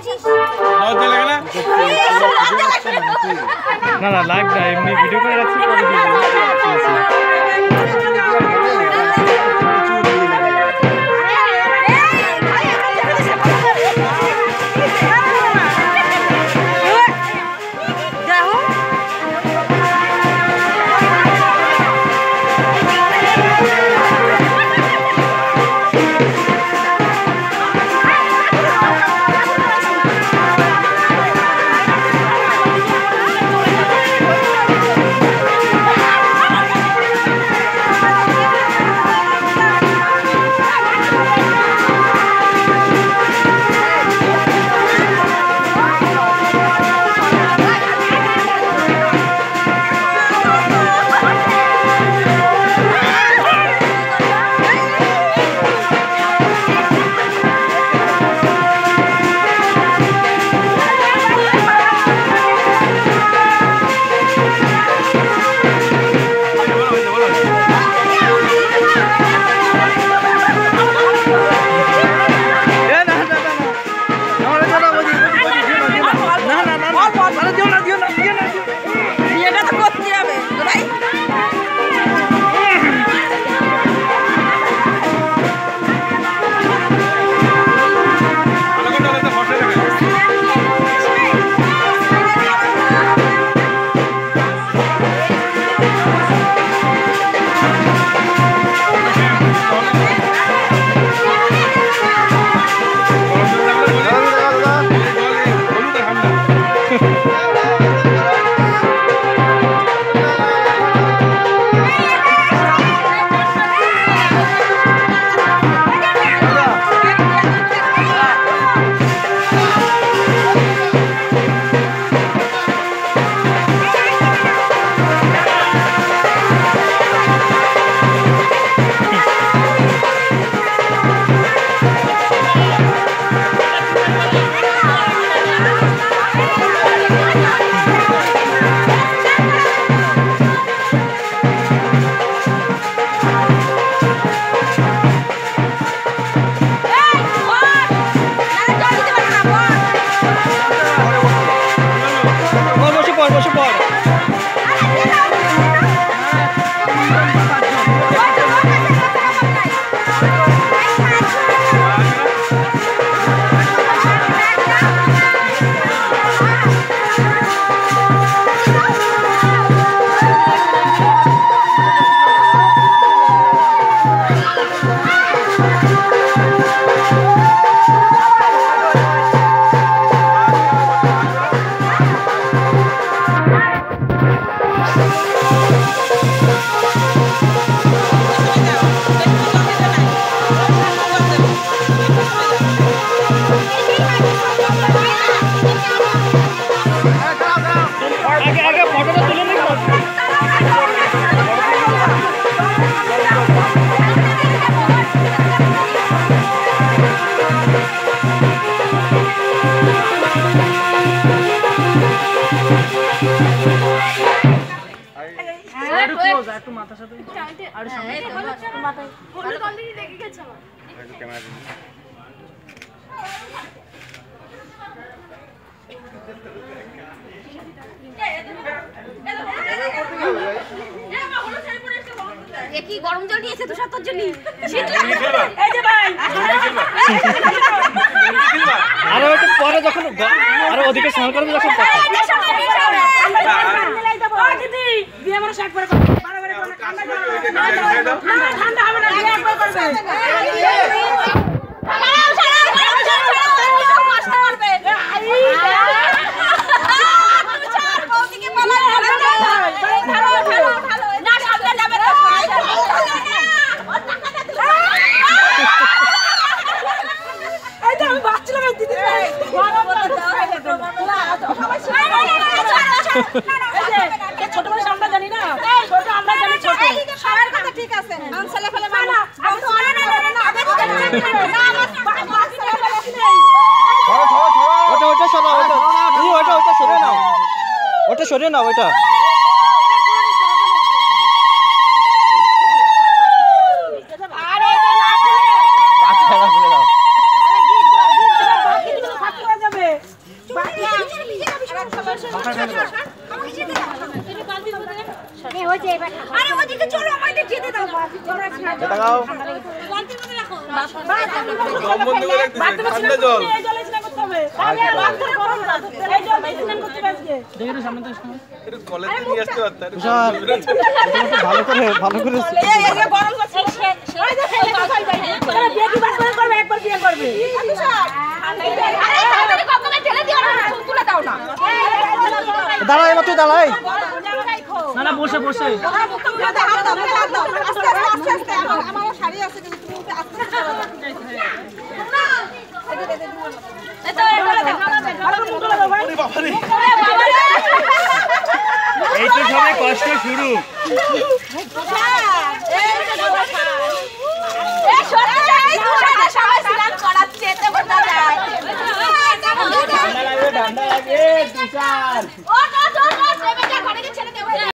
লজ্জা লাগে না? না লাইভ না, এমনি ভিডিও করে রাখছি, পরে দিয়ে দেবো। কি গরম জল নিয়েছে তো সাতটার জন্য শীত লাগে এই যে ভাই আরে ওটা পরে যখন আরে ওদিকে স্নান করবে যখন ও দিদি দিয়ে আমার শাক করে বারে ঠান্ডা হবে না দিয়ে একবার করবে কষ্ট করবে ছোট বড় আমরা জানি না ছোট আমরা জানি ছোট সবার কথা ঠিক আছে আমি ছেলে ফেলে মানা আমি তো অনেক না ওটা সরাও ওটা সরে নাও ওটা সরে নাও ওটা আরে এটা না ফেলে পাঁচ টাকা ফেলে দাও আরে গিট বাকি কিছু থাকতে যাবে আরে ওদিকে চলো আমাদের যেতে দাও দেখাও সম্বন্ধ করে ঠান্ডা জল এই জলে স্নান করতে হবে আরে বাথরুম গরম না এই জলে স্নান করতে হবে আজকে একটু কলেজে নিয়ে আসতে পারতাম তুষার ভালো করে এই গরম করছে ওই যে আরে বিয়ে কি বাদ করে করবে একবার বিয়ে করবে তুষার আরে তাড়াতাড়ি কমকে ঠেলে দিও না তুলে দাও না দাঁড়াই এবার তুই দাঁড়াই না না বসে বসে আমার শাড়ি আছে কিন্তু তুমি আস্তে এই তো সবে কষ্ট শুরু ঠান্ডা লাগে তুষার